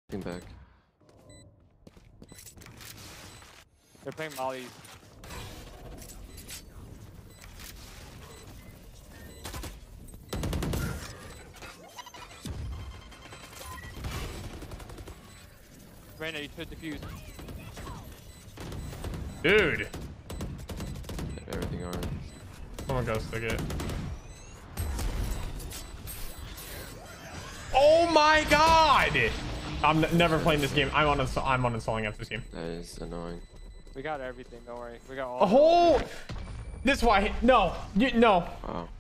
Back. They're playing Molly. Raina, you should defuse. Dude. Everything orange. Someone go stick it. Oh my god! I'm never playing this game. I'm uninstalling after this game. That is annoying. We got everything, don't worry. We got all. A whole. This why no. You no. Wow.